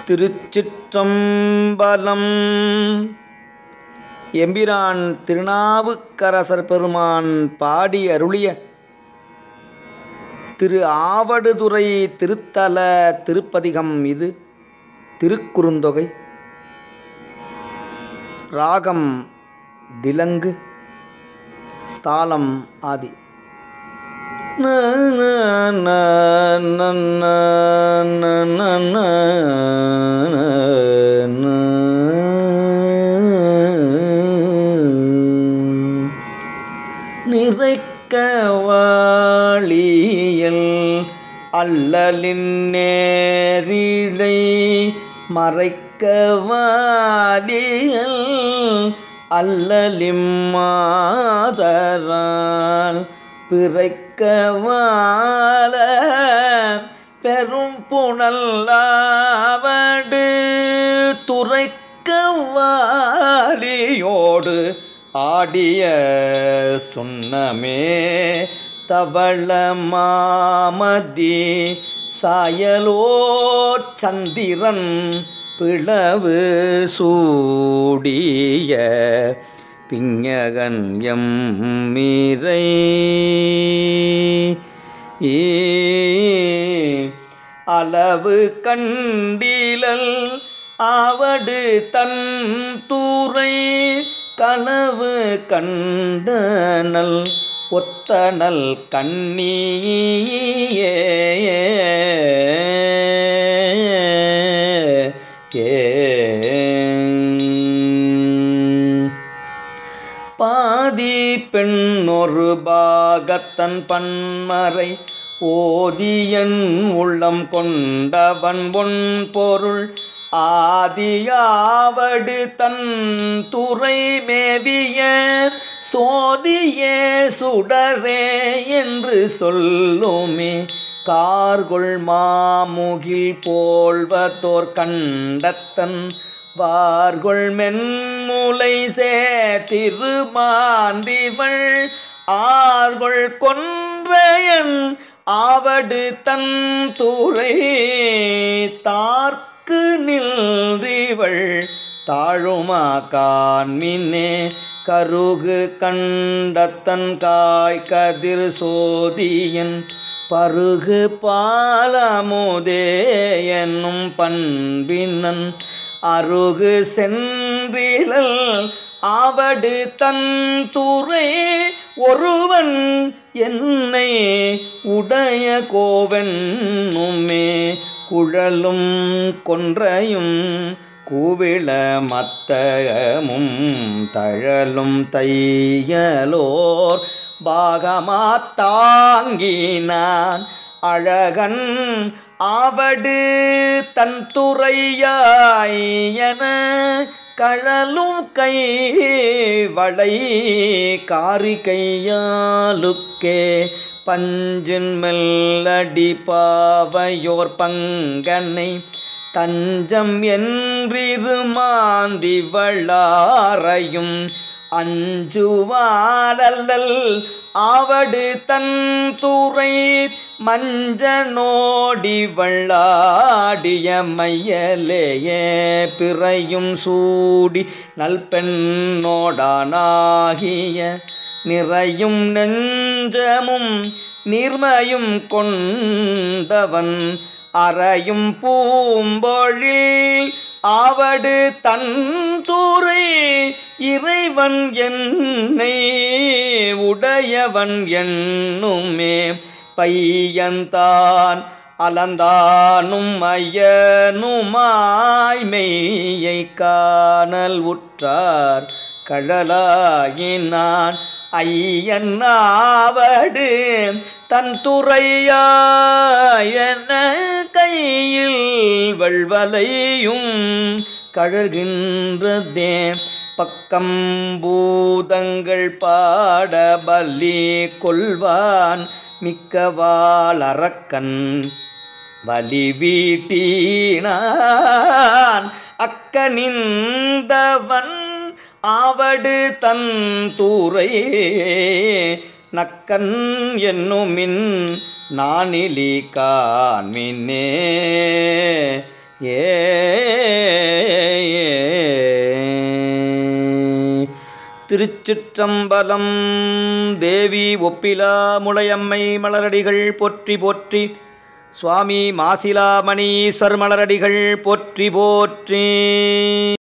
திருச்சிற்றம்பலம். எம்பிரான் திருநாவுக்கரசர் பெருமான் பாடி அருளிய திரு ஆவடுதுறை திருத்தல திருப்பதிகம். இது திருக்குறுந்தொகை. ராகம் திலங்கு, தாளம் ஆதி. நிறைக்க வாழியல் அல்லலின் நேரிழை மறைக்க வாழியல் அல்லலிம் மாதரால் பிறைக்க வாழ பெரும் புனல்லாவடு துறைக்க வாலியோடு ஆடிய சுண்ணமே தவள மாமதி சாயலோர் சந்திரன் பிளவு சூடிய பிஞகன் எம்மீரை அளவு கண்டிலல் ஆவடு தன் தூரை களவு கண்டனல் ஒத்தனல் கண்ணியே பாதி பெண்ணொரு பாகத்தன் பன்மறை ஓதியன் உள்ளம் கொண்டவன் பொன் பொருள் ஆதியாவடு தன் துறை மேவிய சோதியே சுடரே என்று சொல்லுமே. கார்கொள் மாமுகில் போல்வதோர் கண்டத்தன் வார்கொள் மென்முலை சேர்த்திருமாந்திவள் ஆர்கொள் கொன்றையன் ஆவடு தன் துறை தார்க்கு நின்றிவள் தாழுமா காண்மினே. கருகு கண்டத்தன் காய் கதிர் சோதியன் பருகு பாலமுதே என்னும் பண்பினன் அருகு சென்றிலல் ஆவடு தன் துறை ஒருவன் என்னை உடைய கோவென்னுமே. குழலும் கொன்றையும் கூவிள மத்தகமும் தழலும் தையலோர் பாகமாத்தாங்கினான் அழகன் ஆவடு தன் துறையாய் என கழலும் கை வளை காரிகையாலுக்கே பஞ்சின் மெல்லடி பாவையோர் பங்கனை தஞ்சம் என்றிருமாந்திவளாரையும் அஞ்சுவாரல்லல் ஆவடு தன் துறை மஞ்சனோடி வள்ளாடிய மையலேயே பிறையும் சூடி நல்பெண்ணோடானாகிய நிறையும் நெஞ்சமும் நீர்மையும் கொண்டவன் அறையும் பூம்பொழில் ஆவடு தன் துறை இறைவன் என்னை உடையவன் என்னுமே. பையன்தான் அலந்தானும் ஐயனுமாய் மெய்யை காணல் உற்றார் கழலாயினான் ஐயன் ஆவடு தன் துறையாயன கையில் வள்வலையும் கழல்கின்றதே. பக்கம் பூதங்கள் பாட பலி கொள்வான் மிக்கவாள் அரக்கன் வலி வீட்டினான் அக்கனிந்தவன் ஆவடு தன் தூரை நக்கன் என்னுமின் நானிலி காண்மினே. ஏ திருச்சிற்றம்பலம். தேவி ஒப்பிலா முளையம்மை மலரடிகள் போற்றி போற்றி. சுவாமி மாசிலாமணீசர் மலரடிகள் போற்றி போற்றி.